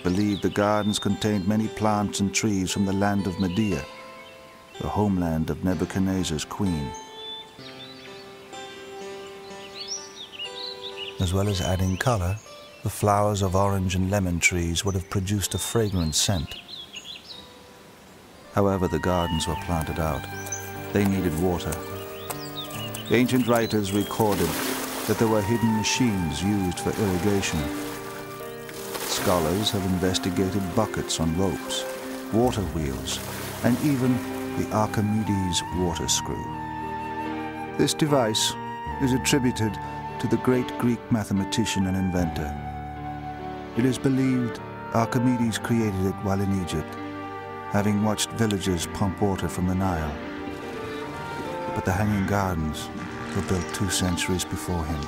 believed the gardens contained many plants and trees from the land of Media, the homeland of Nebuchadnezzar's queen. As well as adding color, the flowers of orange and lemon trees would have produced a fragrant scent. However, the gardens were planted out. They needed water. Ancient writers recorded that there were hidden machines used for irrigation. Scholars have investigated buckets on ropes, water wheels, and even the Archimedes water screw. This device is attributed to the great Greek mathematician and inventor. It is believed Archimedes created it while in Egypt, having watched villagers pump water from the Nile. But the Hanging Gardens were built 2 centuries before him.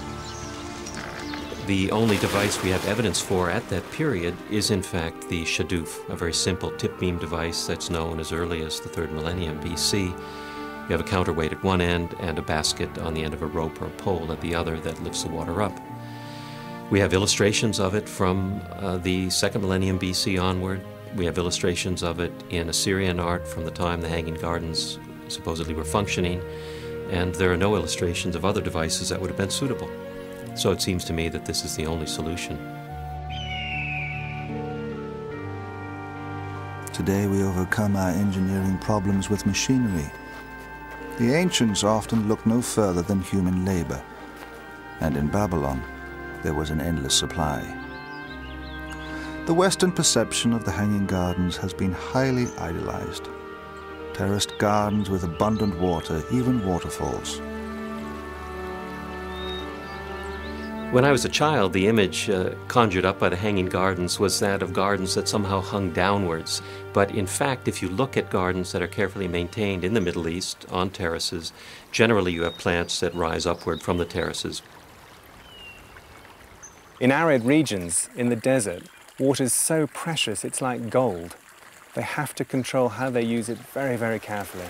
The only device we have evidence for at that period is in fact the shaduf, a very simple tip beam device that's known as early as the 3rd millennium BC. You have a counterweight at one end and a basket on the end of a rope or a pole at the other that lifts the water up. We have illustrations of it from the 2nd millennium BC onward. We have illustrations of it in Assyrian art from the time the Hanging Gardens supposedly were functioning, and there are no illustrations of other devices that would have been suitable. So it seems to me that this is the only solution. Today we overcome our engineering problems with machinery. The ancients often looked no further than human labor, and in Babylon there was an endless supply. The Western perception of the Hanging Gardens has been highly idealized. Terraced gardens with abundant water, even waterfalls. When I was a child, the image conjured up by the Hanging Gardens was that of gardens that somehow hung downwards. But in fact, if you look at gardens that are carefully maintained in the Middle East on terraces, generally you have plants that rise upward from the terraces. In arid regions, in the desert, water is so precious it's like gold. They have to control how they use it very, very carefully.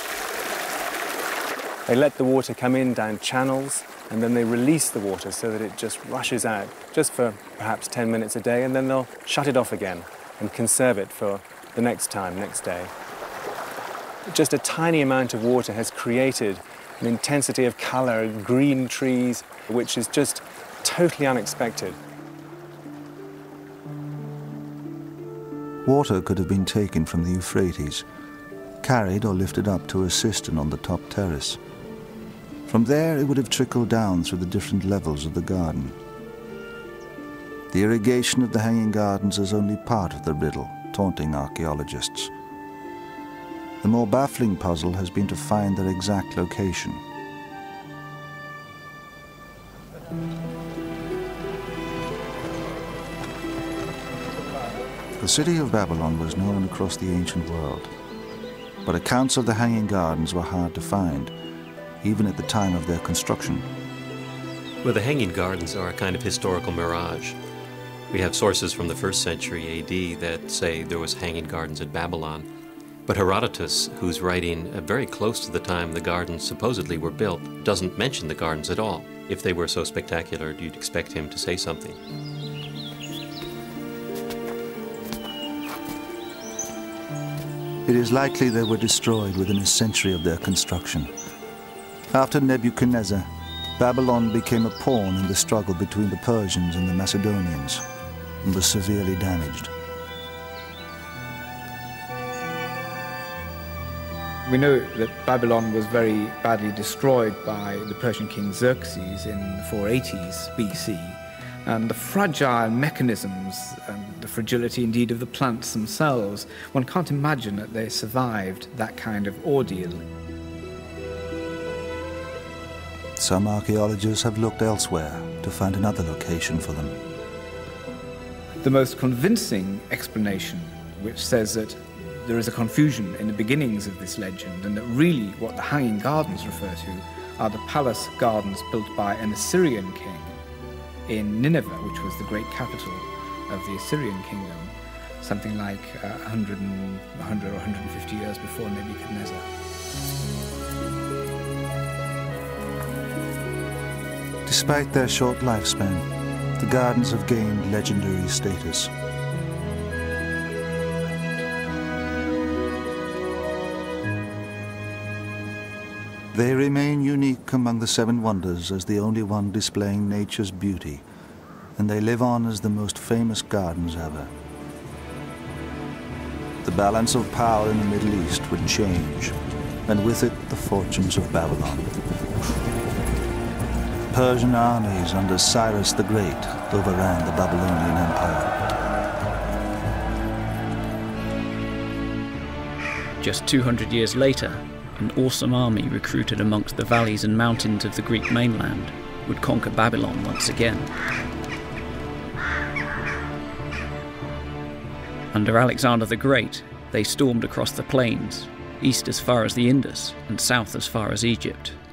They let the water come in down channels, and then they release the water so that it just rushes out, just for perhaps 10 minutes a day, and then they'll shut it off again and conserve it for the next time, next day. Just a tiny amount of water has created an intensity of color, green trees, which is just totally unexpected. Water could have been taken from the Euphrates, carried or lifted up to a cistern on the top terrace. From there, it would have trickled down through the different levels of the garden. The irrigation of the Hanging Gardens is only part of the riddle, taunting archaeologists. The more baffling puzzle has been to find their exact location. The city of Babylon was known across the ancient world, but accounts of the Hanging Gardens were hard to find, even at the time of their construction. Well, the Hanging Gardens are a kind of historical mirage. We have sources from the 1st century AD that say there was Hanging Gardens at Babylon. But Herodotus, who's writing very close to the time the gardens supposedly were built, doesn't mention the gardens at all. If they were so spectacular, you'd expect him to say something. It is likely they were destroyed within a century of their construction. After Nebuchadnezzar, Babylon became a pawn in the struggle between the Persians and the Macedonians, and was severely damaged. We know that Babylon was very badly destroyed by the Persian king Xerxes in the 480s BC, and the fragile mechanisms and the fragility indeed of the plants themselves, one can't imagine that they survived that kind of ordeal. Some archaeologists have looked elsewhere to find another location for them. The most convincing explanation, which says that there is a confusion in the beginnings of this legend, and that really what the Hanging Gardens refer to are the palace gardens built by an Assyrian king in Nineveh, which was the great capital of the Assyrian kingdom, something like 100 or 150 years before Nebuchadnezzar. Despite their short lifespan, the gardens have gained legendary status. They remain unique among the seven wonders as the only one displaying nature's beauty, and they live on as the most famous gardens ever. The balance of power in the Middle East would change, and with it the fortunes of Babylon. Persian armies under Cyrus the Great overran the Babylonian Empire. Just 200 years later, an awesome army recruited amongst the valleys and mountains of the Greek mainland would conquer Babylon once again. Under Alexander the Great, they stormed across the plains, east as far as the Indus and south as far as Egypt.